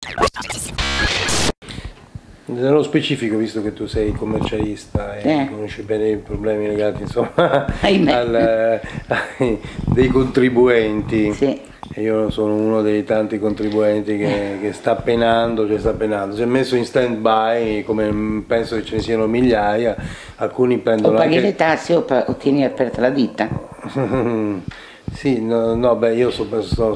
Nello specifico, visto che tu sei commercialista e conosci bene i problemi legati insomma dei contribuenti, sì. E io sono uno dei tanti contribuenti che sta penando, si è messo in stand by, come penso che ce ne siano migliaia. Alcuni prendono o paghi anche le tasse o tieni aperta la ditta. Sì, no, beh, io sto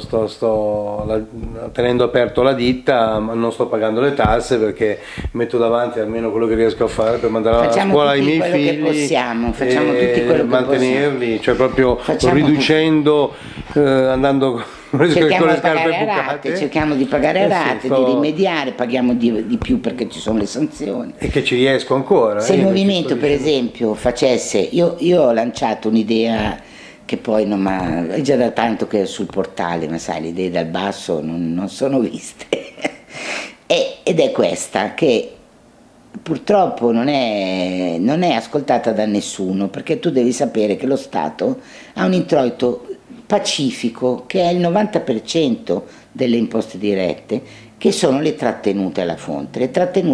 tenendo aperto la ditta, ma non sto pagando le tasse perché metto davanti almeno quello che riesco a fare per mandare a scuola i miei figli, facciamo tutti quello che mantenerli, cioè proprio facciamo riducendo, andando con le scarpe bucate. Cerchiamo di pagare a rate, di rimediare, paghiamo di più perché ci sono le sanzioni. E che ci riesco ancora. Se il movimento per esempio facesse, io ho lanciato un'idea che poi non è già da tanto che è sul portale, ma sai, le idee dal basso non sono viste. Ed è questa, che purtroppo non è ascoltata da nessuno, perché tu devi sapere che lo Stato ha un introito pacifico che è il 90% delle imposte dirette, che sono le trattenute alla fonte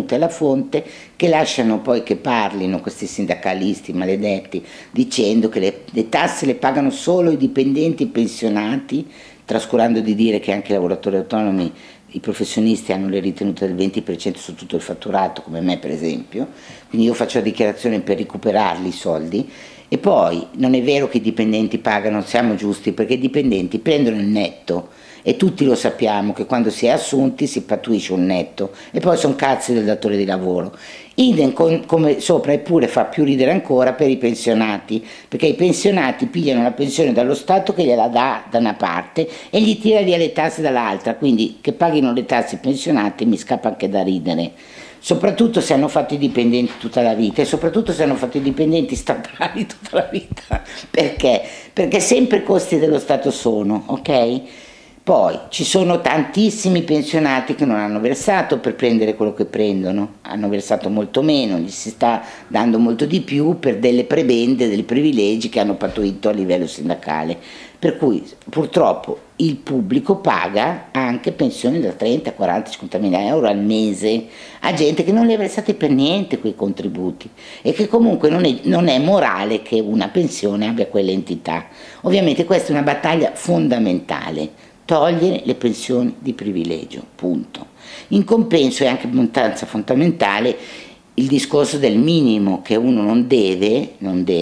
che lasciano poi che parlino questi sindacalisti maledetti dicendo che le tasse le pagano solo i dipendenti pensionati, trascurando di dire che anche i lavoratori autonomi, i professionisti hanno le ritenute del 20% su tutto il fatturato, come me per esempio, quindi io faccio la dichiarazione per recuperarli i soldi. E poi non è vero che i dipendenti pagano, siamo giusti, perché i dipendenti prendono il netto e tutti lo sappiamo che quando si è assunti si pattuisce un netto e poi sono cazzi del datore di lavoro. Idem come sopra, eppure fa più ridere ancora per i pensionati, perché i pensionati pigliano la pensione dallo Stato che gliela dà da una parte e gli tira via le tasse dall'altra, quindi che paghino le tasse i pensionati mi scappa anche da ridere. Soprattutto se hanno fatto i dipendenti tutta la vita e soprattutto se hanno fatto i dipendenti statali tutta la vita. Perché? Perché sempre i costi dello Stato sono, ok? Poi ci sono tantissimi pensionati che non hanno versato per prendere quello che prendono, hanno versato molto meno, gli si sta dando molto di più per delle prebende, dei privilegi che hanno pattuito a livello sindacale. Per cui purtroppo il pubblico paga anche pensioni da 30, 40, 50 mila euro al mese a gente che non li ha versati per niente quei contributi e che comunque non è morale che una pensione abbia quell'entità. Ovviamente questa è una battaglia fondamentale. Togliere le pensioni di privilegio, punto. In compenso è anche abbastanza fondamentale il discorso del minimo, che uno non deve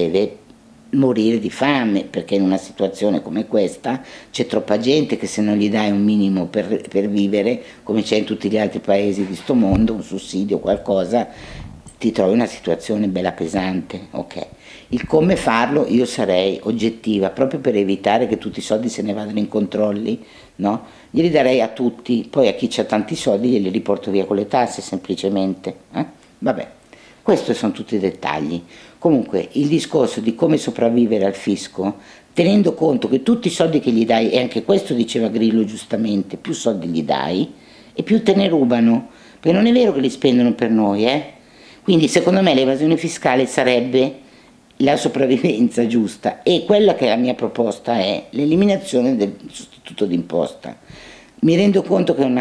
morire di fame, perché in una situazione come questa c'è troppa gente che se non gli dai un minimo per vivere, come c'è in tutti gli altri paesi di sto mondo, un sussidio o qualcosa, ti trovi in una situazione bella pesante, ok? Il come farlo io sarei oggettiva, proprio per evitare che tutti i soldi se ne vadano in controlli, no? Glieli darei a tutti, poi a chi ha tanti soldi glieli riporto via con le tasse semplicemente, Vabbè, questi sono tutti i dettagli. Comunque il discorso di come sopravvivere al fisco, tenendo conto che tutti i soldi che gli dai, e anche questo diceva Grillo giustamente, più soldi gli dai e più te ne rubano, perché non è vero che li spendono per noi, Quindi secondo me l'evasione fiscale sarebbe la sopravvivenza giusta e quella che è la mia proposta è l'eliminazione del sostituto d'imposta. Mi rendo conto che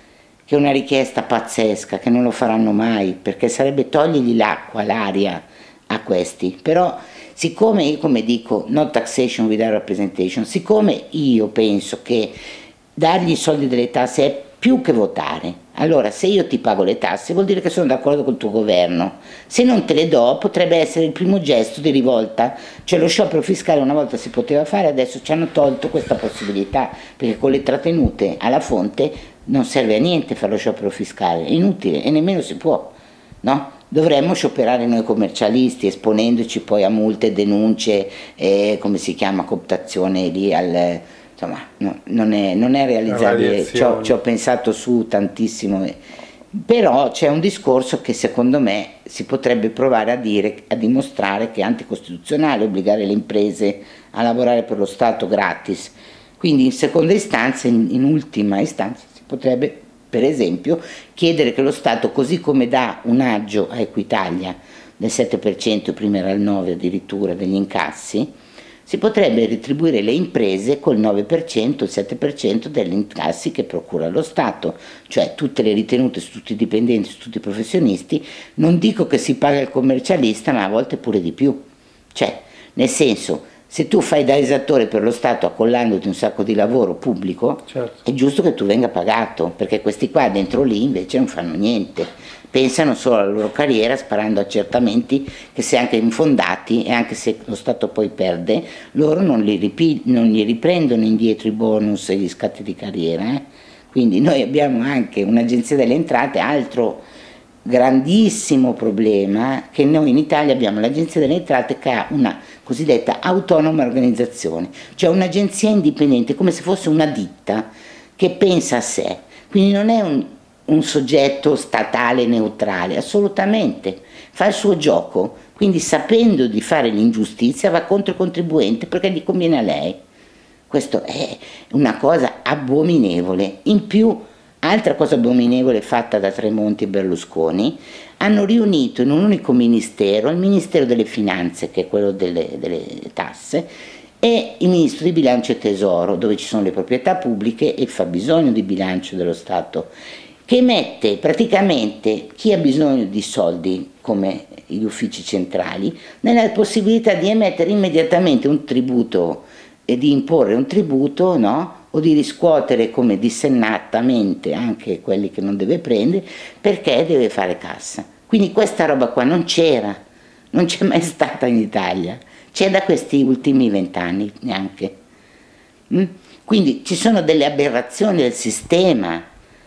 è una richiesta pazzesca, che non lo faranno mai, perché sarebbe togliergli l'acqua, l'aria a questi, però siccome io, come dico, no taxation without representation, siccome io penso che dargli i soldi delle tasse è più che votare, allora se io ti pago le tasse vuol dire che sono d'accordo col tuo governo, se non te le do potrebbe essere il primo gesto di rivolta, cioè lo sciopero fiscale una volta si poteva fare, adesso ci hanno tolto questa possibilità, perché con le trattenute alla fonte non serve a niente fare lo sciopero fiscale, è inutile e nemmeno si può, no? Dovremmo scioperare noi commercialisti esponendoci poi a multe, denunce, come si chiama, cooptazione lì al... Insomma, no, non è realizzabile, ci ho pensato su tantissimo, però c'è un discorso che secondo me si potrebbe provare a dimostrare che è anticostituzionale obbligare le imprese a lavorare per lo Stato gratis, quindi in seconda istanza, in ultima istanza, si potrebbe per esempio chiedere che lo Stato, così come dà un aggio a Equitalia del 7%, prima era il 9% addirittura degli incassi, si potrebbe retribuire le imprese col 9%, il 7% degli incassi che procura lo Stato, cioè tutte le ritenute su tutti i dipendenti, su tutti i professionisti. Non dico che si paga il commercialista, ma a volte pure di più. Cioè, nel senso, se tu fai da esattore per lo Stato accollandoti un sacco di lavoro pubblico, certo, è giusto che tu venga pagato, perché questi qua dentro lì invece non fanno niente, pensano solo alla loro carriera sparando accertamenti che, se anche infondati e anche se lo Stato poi perde, loro non gli riprendono indietro i bonus e gli scatti di carriera. Quindi noi abbiamo anche un'agenzia delle entrate, altro grandissimo problema, che noi in Italia abbiamo l'agenzia delle entrate che ha una cosiddetta autonoma organizzazione, cioè un'agenzia indipendente, come se fosse una ditta che pensa a sé, quindi non è un soggetto statale neutrale, assolutamente, fa il suo gioco, quindi sapendo di fare l'ingiustizia va contro il contribuente perché gli conviene a lei. Questo è una cosa abominevole. In più, altra cosa abominevole fatta da Tremonti e Berlusconi, hanno riunito in un unico ministero il Ministero delle Finanze, che è quello delle tasse, e il Ministro di Bilancio e Tesoro, dove ci sono le proprietà pubbliche e il fabbisogno di bilancio dello Stato, che mette praticamente chi ha bisogno di soldi, come gli uffici centrali, nella possibilità di emettere immediatamente un tributo e di imporre un tributo, no? O di riscuotere come dissennatamente anche quelli che non deve prendere, perché deve fare cassa. Quindi questa roba qua non c'era, non c'è mai stata in Italia, c'è da questi ultimi 20 anni neanche. Quindi ci sono delle aberrazioni del sistema,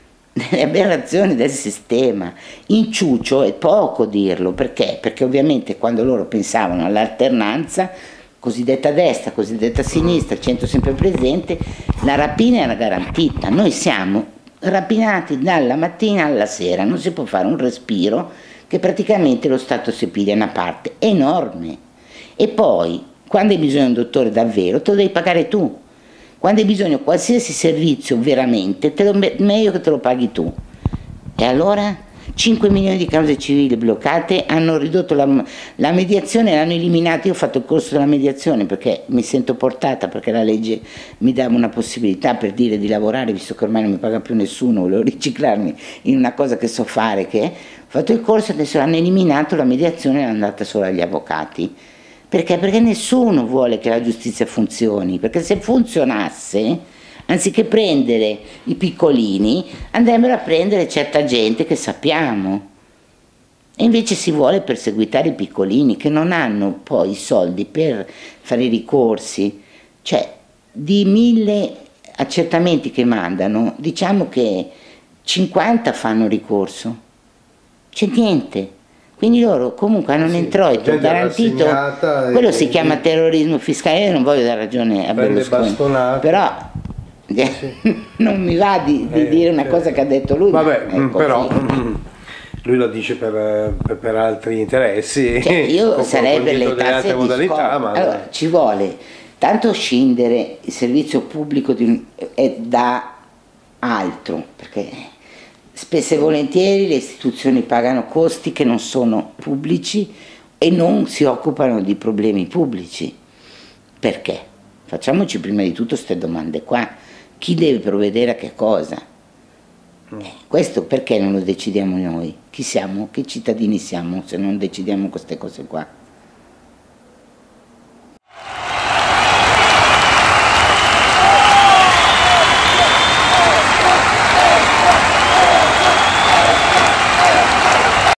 Inciucio è poco dirlo, perché? Perché ovviamente quando loro pensavano all'alternanza, cosiddetta destra, cosiddetta sinistra, centro sempre presente, la rapina era garantita. Noi siamo rapinati dalla mattina alla sera, non si può fare un respiro, che praticamente lo Stato si piglia una parte enorme. E poi, quando hai bisogno di un dottore davvero, te lo devi pagare tu. Quando hai bisogno di qualsiasi servizio veramente, meglio che te lo paghi tu. E allora 5 milioni di cause civili bloccate, hanno ridotto la mediazione, l'hanno eliminata. Io ho fatto il corso della mediazione perché mi sento portata, perché la legge mi dava una possibilità, per dire, di lavorare, visto che ormai non mi paga più nessuno, volevo riciclarmi in una cosa che so fare, ho fatto il corso, adesso hanno eliminato la mediazione, è andata solo agli avvocati. Perché? Perché nessuno vuole che la giustizia funzioni, perché se funzionasse, anziché prendere i piccolini, andrebbero a prendere certa gente che sappiamo. E invece si vuole perseguitare i piccolini, che non hanno poi i soldi per fare i ricorsi. Cioè, di 1000 accertamenti che mandano, diciamo che 50 fanno ricorso. C'è niente. Quindi loro comunque hanno un introito garantito, quello si chiama terrorismo fiscale. Io non voglio dare ragione a Berlusconi, però non mi va di dire una cosa che ha detto lui. Vabbè, però lui lo dice per altri interessi. Cioè, io sarei per le tasse modalità, ma allora, ci vuole tanto scindere il servizio pubblico da altro, perché spesso e volentieri le istituzioni pagano costi che non sono pubblici e non si occupano di problemi pubblici. Perché? Facciamoci prima di tutto queste domande qua. Chi deve provvedere a che cosa? Questo perché non lo decidiamo noi? Chi siamo? Che cittadini siamo se non decidiamo queste cose qua?